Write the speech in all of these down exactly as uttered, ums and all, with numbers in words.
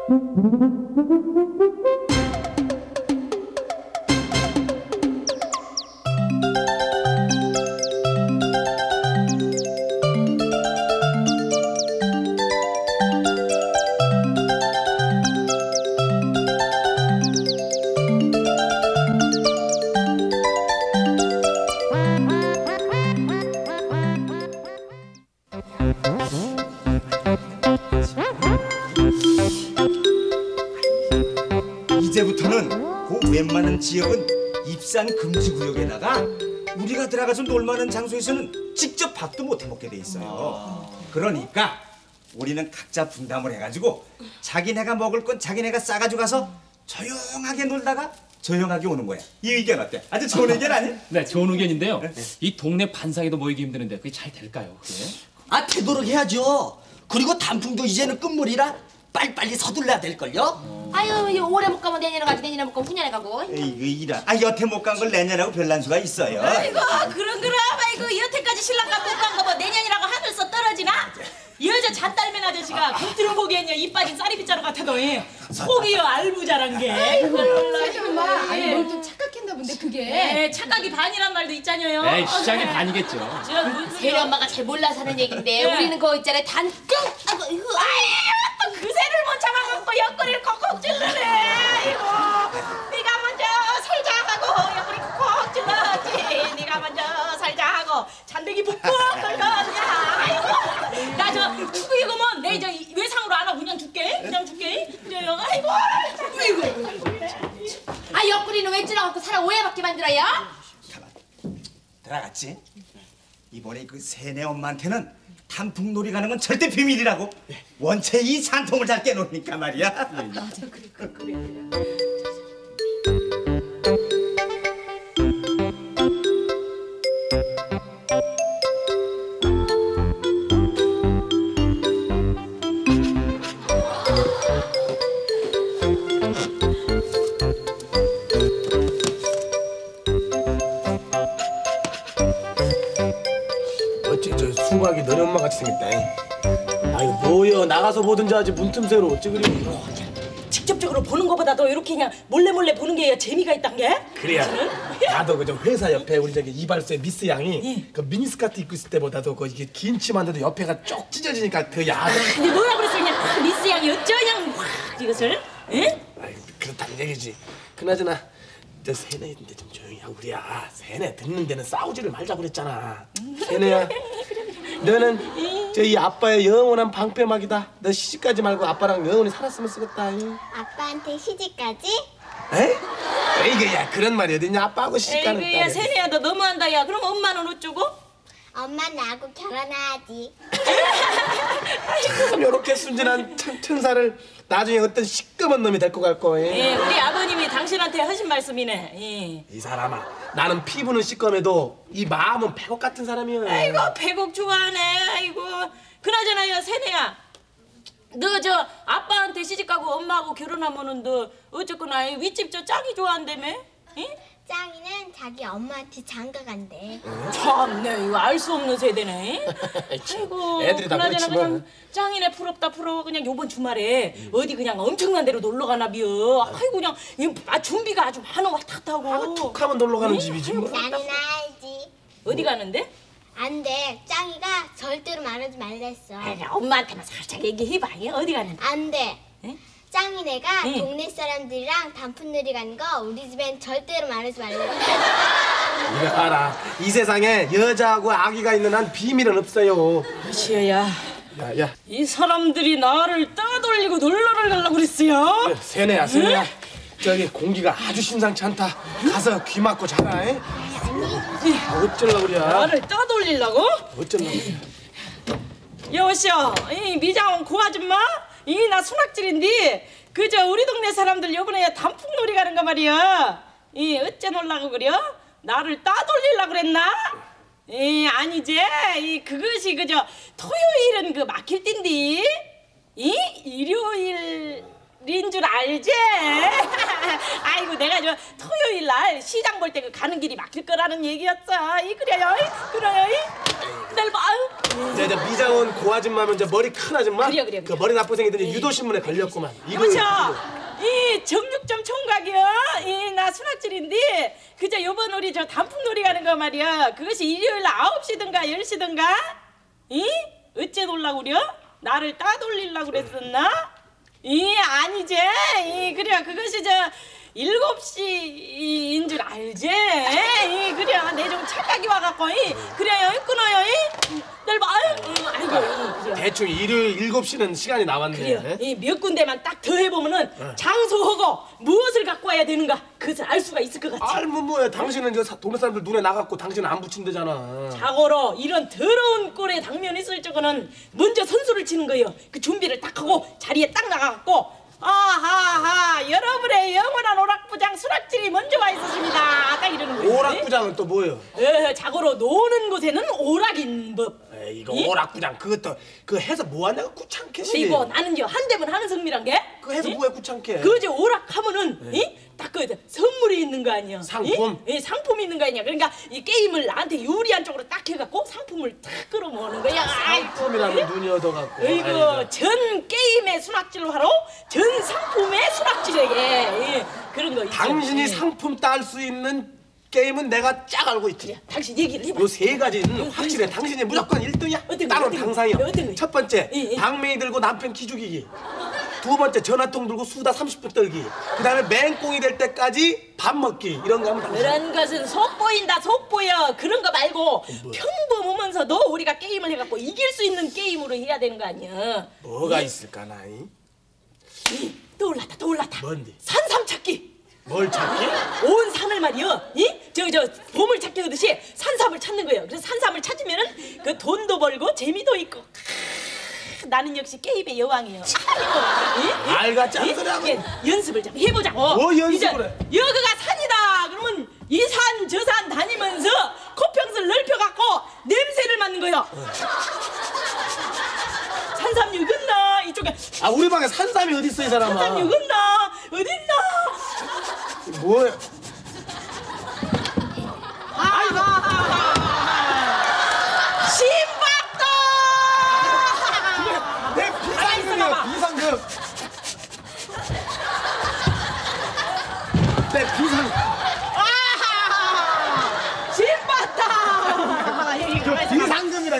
이제부터는 그 웬만한 지역은 입산 금지 구역에다가 우리가 들어가서 놀만한 장소에서는 직접 밥도 못 해먹게 돼 있어요. 그러니까 우리는 각자 분담을 해가지고 자기네가 먹을 건 자기네가 싸가지고 가서 조용하게 놀다가 조용하게 오는 거야. 이 의견 어때? 아주 좋은 의견 아니야? 네, 좋은 의견인데요. 이 동네 반상에도 모이기 힘드는데 그게 잘 될까요? 그게? 아, 되도록 해야죠. 그리고 단풍도 이제는 끝물이라 빨리빨리 서둘러야 될걸요? 아유, 이거 올해 못 가면 내년에 가지, 내년에 못 가면 후년에 가고. 이거 이라. 아 여태 못 간 걸 내년하고 별난 수가 있어요. 아이고, 그럼 그럼. 아이고, 여태까지 신랑감 못 간 거 뭐 내년이라고 하늘서 떨어지나? 여자 잣딸맨 아저씨가 겉으로 보기엔요 입 빠진 쌀이빗자루 같아도 예. 속이요 알부자란 게. 아이고, 세리 엄마. 아니 뭘 좀 착각했나 본데 그게. 예, 착각이 반이란 말도 있잖아요. 에이, 시작이 반이겠죠. 세리 엄마가 잘 몰라서 하는 얘긴데 네. 우리는 그거 있잖아요. 단쭉. 아이고, 이거. 아유, 그 새를 못 잡아갖고 옆구리를 콕콕 찔러네. 아이고, 네가 먼저 살자 하고 옆구리 콕콕 찔렀지. 네가 먼저 살자 하고 잔대기 푹푹 긁었냐. 아이고. 나 저 축구 이거면 내 저 외상으로 안 하고 그냥 줄게. 그냥 줄게. 그래요. 아이고. 아이고. 아, 옆구리는 왜 찔러갖고 사람 오해받게 만들어요? 가만. 들어갔지? 이번에 그 세네 엄마한테는 단풍놀이 가는 건 절대 비밀이라고. 원체 이 산통을 잘 깨놓으니까 말이야. 맞아, 그래, 그래, 그래. 수박이 너네 엄마 같이 생겼다. 아이 뭐여, 나가서 보든지 하지 문틈새로 어찌 그리. 직접적으로 보는 것보다도 이렇게 그냥 몰래 몰래 보는 게 재미가 있단 게. 그래야. 나도 그저 회사 옆에 우리 저기 이발소의 미스 양이 예. 그 미니스커트 입고 있을 때보다도 그 이게 긴 치마인데도 옆에가 쪽 찢어지니까 더 야해. 근데 뭐라 그랬어 그냥 그 미스 양이 어쩌 그냥 확 이것을? 예? 아이 그렇다는 얘기지. 그나저나 저 세네인데 좀 조용히 하고 그래야. 세네 듣는 데는 싸우지를 말자고 그랬잖아. 세네야. 너는 저희 아빠의 영원한 방패막이다. 너 시집가지 말고 아빠랑 영원히 살았으면 쓰겠다. 아빠한테 시집가지? 에? 에이그 야 그런 말이 어딨냐. 아빠하고 시집가는 딸이. 에이그 야 세네야 너 너무한다 야. 그럼 엄마는 어쩌고? 엄마는 나하고 결혼하지. 참 요렇게 순진한 참 천사를 나중에 어떤 시꺼먼 놈이 데리고 갈 거예요. 예, 우리 아버님이 당신한테 하신 말씀이네. 예. 이 사람아, 나는 피부는 시꺼매도 이 마음은 백옥 같은 사람이야. 아이고 백옥 좋아하네. 아이고 그나저나 야 세네야, 너 저 아빠한테 시집가고 엄마하고 결혼하면은 너 어쨌거나 윗집 저 짝이 좋아한다며? 예? 짱이는 자기 엄마한테 장가 간대. 참네, 이거 알 수 없는 세대네. 아이고, 애들이 다 그렇지 뭐. 그냥 짱이네 부럽다 부러워. 그냥 요번 주말에 음. 어디 그냥 엄청난 데로 놀러 가나 비요. 아이고 그냥 아, 준비가 아주 많아 왔다 갔다 하고. 아, 툭 하면 놀러 가는 응? 집이지 뭐. 나는 알지. 어디 가는데? 안 돼. 짱이가 절대로 말하지 말랬어. 아이, 엄마한테만 살짝 얘기해봐. 어디 가는데? 안 돼. 응? 짱이네가 응. 동네 사람들이랑 단풍놀이 가는 거 우리 집엔 절대로 말하지 말랬어. 이거 알아. 이 세상에 여자하고 아기가 있는 한 비밀은 없어요. 시어야. 야, 야. 이 사람들이 나를 떠돌리고 놀러를 가려고 그랬어요. 그래, 세네야, 세네야. 응? 저기 공기가 아주 심상치 않다. 가서 귀 막고 자라. 에? 아, 어쩌려고 그래. 나를 떠돌리려고? 어쩌려고 그래. 여보시오, 이 미장원 고 아줌마? 이 나 순학질인데 그저 우리 동네 사람들 요번에 단풍놀이 가는 거 말이야. 이 어째 놀라고 그려? 나를 따돌리려고 그랬나? 이 아니지. 이 그것이 그저 토요일은 그 막힐 땐디 이 일요일인 줄 알지? 아이고 내가 저 토요일 날 시장 볼 때 그 가는 길이 막힐 거라는 얘기였어. 이 그래요? 그래요? 날 봐. 이제 저 미자원 고 아줌마면 이제 머리 큰 아줌마. 그래요, 그래요, 그 그래요. 머리 나쁜 생이더니 유도 신문에 걸렸구만. 여보세요. 이 정육점 총각이요. 이 나 순학질인데 그저 요번 우리 저 단풍놀이 가는 거 말이야. 그것이 일요일 아홉 시든가 열 시든가. 이 어째 놀라고 그려? 나를 따돌리려고 그랬었나? 이 아니지. 이 그래 그것이 저 일곱 시인 줄 알지? 이 그래 내 좀 착각이 와갖고 이 그래요 끊어요 이 널 봐. 아이고 아이고 그래. 대충 일요일 일곱 시는 시간이 나왔네. 그래요. 이 몇 군데만 딱 더 해보면은 장소하고 무엇을 갖고 와야 되는가 그것을 알 수가 있을 것 같지. 알면 뭐야. 당신은 저 사- 동네 사람들 눈에 나갔고 당신은 안 붙인대잖아. 자고로 이런 더러운 꼴에 당면 있을 적은 먼저 선수를 치는 거예요. 그 준비를 딱 하고 자리에 딱 나가갖고 아하하 여러분의 영원한 오락부장 수락질이 먼저 와 있었습니다. 딱 이러는 거예요. 오락부장은 또 뭐예요? 에, 자고로 노는 곳에는 오락인 법. 에이, 이거 이? 오락부장 그것도 그 해서 뭐하냐고 구창캐. 이거 나는요 한 대면 하는 성미란 게. 그 해서 이? 뭐해 구창캐. 그저 오락하면은 이? 딱 그 선물이 있는 거 아니야. 상품? 이? 이 상품이 있는 거 아니야. 그러니까 이 게임을 나한테 유리한 쪽으로 딱 해갖고 상품을 딱 끌어모으는 거야. 상품이라는 눈이 얻어갖고. 어이구 아이고. 전 게임의 순학질로 하러 전 상품의 순학질에게 예, 그런 거 있죠. 당신이 예. 상품 딸 수 있는 게임은 내가 쫙 알고 있지. 당신 얘기를 해봐. 요 세 가지는 확실해. 당신이 무조건 일 등이야. 어떤 거, 따로 어떤 거? 당상이야. 어떤 거? 첫 번째, 예, 예. 방맹이 들고 남편 키 죽이기. 두 번째, 전화통 들고 수다 삼십 분 떨기. 그 다음에 맹꽁이 될 때까지 밥 먹기. 이런 거 하면 당신. 그런 것은 속보인다 속보여. 그런 거 말고 평범하면서도 우리가 게임을 해갖고 이길 수 있는 게임으로 해야 되는 거 아니야. 뭐가 예? 있을까, 나이? 이, 떠올랐다 떠올랐다. 뭔데? 산삼 찾기. 뭘 찾기? 온 산을 말이요, 이? 저, 저, 보물 찾기 하듯이 산삼을 찾는 거예요. 그래서 산삼을 찾으면은 그 돈도 벌고 재미도 있고. 크, 나는 역시 게임의 여왕이에요. 아이고, 이? 이? 말 같지 않은 이? 소리 하고. 예, 연습을 좀 해보자고. 뭐 연습을 이제 해? 여기가 산이다. 그러면 이 산, 저 산 다니면서 코평수를 넓혀갖고 냄새를 맡는 거예요. 산삼 육은나 이쪽에 아, 우리 방에 산삼이 어딨어, 이 사람아. 산삼 육은나 어딨나. 뭐야? 신박도. 내 비상금이야, 비상금. 내 비상. 신박다. 여기 그 가만히 있어. 비상금이라.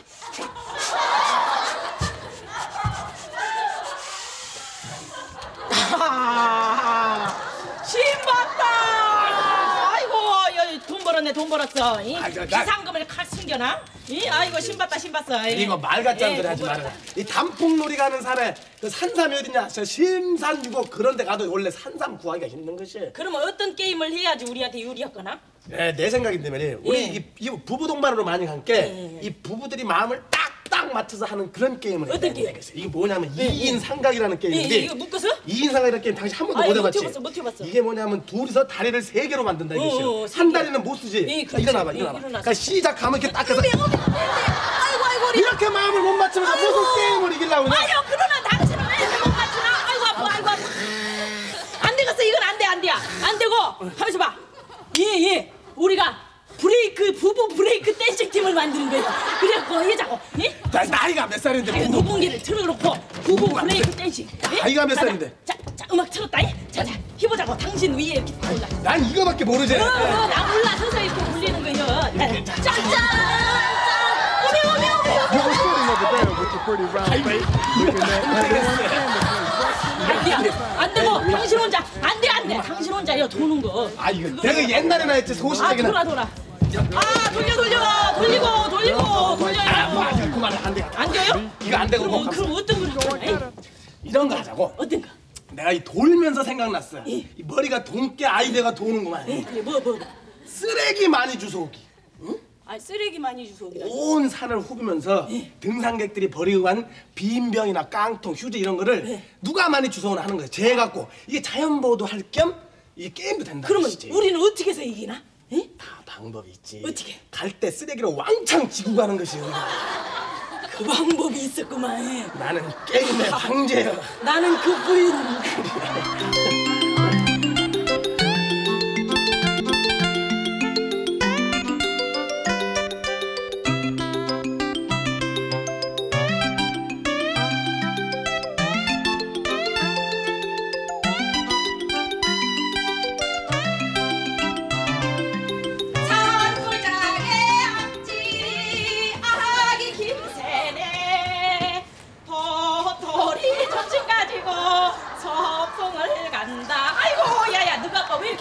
신봤다. 아이고 여기 돈 벌었네 돈 벌었어. 이 아이고, 나- 비상금을 칼 숨겨놔. 이 아이고 신봤다 신봤어. 이. 이거 말 같지 않은 예, 소리 하지 돈 마라. 벌었다. 이 단풍놀이 가는 산에 그 산삼이 어딨냐? 저 심산유곡 그런 데 가도 원래 산삼 구하기가 힘든 것이. 그러면 어떤 게임을 해야지 우리한테 유리했거나? 네, 내 생각인데 말이에요. 우리 예. 이, 이 부부 동반으로 많이 간 게 이 부부들이 마음을 딱딱 맞춰서 하는 그런 게임을 어떤 해야 게임? 되겠어요. 이게 뭐냐면 이인 삼각이라는 게임인데 예, 예, 이거 묶어서? 이인 삼각이라는 게임 당신 한 번도 아니, 못 못 해봤지? 해봤어, 못 해봤어. 이게 뭐냐면 둘이서 다리를 세 개로 만든다 이것이요. 어, 어, 세 한 개. 다리는 못 쓰지. 예, 자, 그렇지. 일어나봐, 예, 일어나봐. 일어나서. 그러니까 시작하면 이렇게 딱 해서 아이고 아이고 우리. 이렇게 마음을 못 맞추면 무슨 게임을 이기려고 그냥. 아유 그러나 당신은 왜 이렇게 못 맞추나? 아이고 아파 아이고 아파. 안 되겠어 이건 안 돼 안 돼야 안 되고 가만있어 봐. 예예 우리가 브레이크 부부 브레이크 댄싱 팀을 만드는 거예요. 그래갖고 하자고. 예? 나, 나이가 몇 살인데 아유 부부. 녹음기를 틀어놓고 부부 브레이크 댄싱. 예? 나이가 몇 자, 살인데? 자, 자 음악 틀었다. 예? 자자 해보자고. 당신 위에 이렇게 올라. 난 이거밖에 모르지. 어, 어, 나 올라서서 이렇게 불리는 거예요. 짠짠. 오메 오메 오메. 안 되고 당신 혼자 안돼 안돼 당신 혼자 이거 도는 거. 아 이거 내가 옛날에나 했지 아 소시적이나. 돌아 돌아. 아 돌려 돌려 돌리고 돌리고 돌려요. 그만 안 돼. 안 돼요? 이거 안 되고 그럼 뭐 그럼 어떤 걸 할 거야? 이런 거 하자고. 어떤 거? 내가 이 돌면서 생각났어. 예. 이 머리가 동깨 아이디어가 도는구만. 그래 뭐 뭐. 쓰레기 많이 주워오기. 아 쓰레기 많이 주워오기다. 온 산을 후비면서 등산객들이 버리고 간 빈병이나 깡통, 휴지 이런 거를 누가 많이 주워오나 하는 거야. 재 갖고 이게 자연보호도 할 겸 이게 게임도 된다. 그러면 것이지. 우리는 어떻게 해서 이기나? 예? 다 방법이 있지. 어떻게? 갈 때 쓰레기를 왕창 지고 가는 것이 우리가. 그 방법이 있었구만. 나는 게임의 황제야. 나는 그 부인.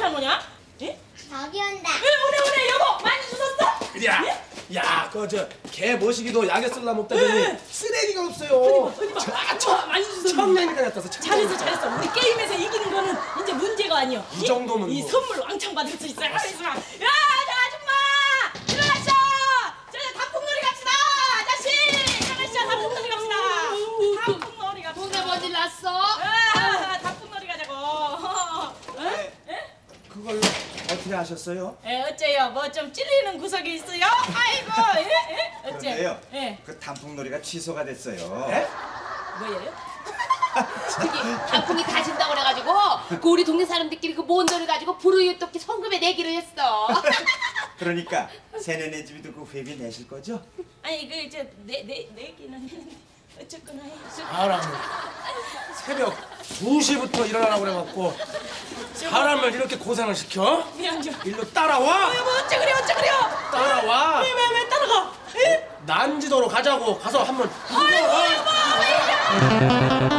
뭐냐? 예? 저기 온다. 오래 오래 여보 많이 주웠어? 그래야. 야, 그 저 개 모시기도 약에 쓸라 먹다더니 쓰레기가 없어요. 어디 봐. 저, 저, 많이 주웠어. 청량리가 갖다서 잘했어 잘했어. 우리 게임에서 이기는 거는 이제 문제가 아니야. 이 정도면 이 뭐. 선물 왕창 받을 수 있어. 가만있어 봐. 야, 저 아줌마 일어나셔. 저 단풍놀이 갑시다. 아저씨 일어나셔. 단풍놀이 갑시다. 단풍놀이 갑시다. 동네 뭔일 났어? 아, 단풍놀이 가자고. 네. 그걸 어떻게 하셨어요? 에 어째요? 뭐 좀 찔리는 구석이 있어요? 아이고, 예? 예? 어째? 그런데요. 예. 그 단풍놀이가 취소가 됐어요. 예? 뭐예요? 저기 단풍이 다진다고 그래가지고 그 우리 동네 사람들끼리 그 뭔 돈을 가지고 불우유토끼 성금에 내기로 했어. 그러니까 새내네 집이도 그 회비 내실 거죠? 아니 그 이제 내내 내기는 했는데 어쨌거나 해. 사람을 새벽 두 시부터 일어나라고 그래갖고 사람을 이렇게 고생을 시켜? 미안 좀. 일로 따라와. 여보 어째 그래 어째 그래요? 따라와. 왜 왜 왜 따라가? 예? 난지도로 가자고 가서 한번. 아이고 여보 왜 이래?